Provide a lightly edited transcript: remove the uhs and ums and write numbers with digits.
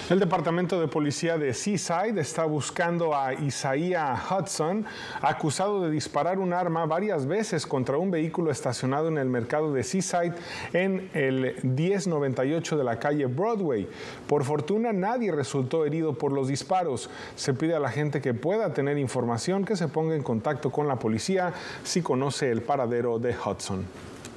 El Departamento de Policía de Seaside está buscando a Isaiah Hudson, acusado de disparar un arma varias veces contra un vehículo estacionado en el mercado de Seaside en el 1098 de la calle Broadway. Por fortuna, nadie resultó herido por los disparos. Se pide a la gente que pueda tener información que se ponga en contacto con la policía si conoce el paradero de Hudson.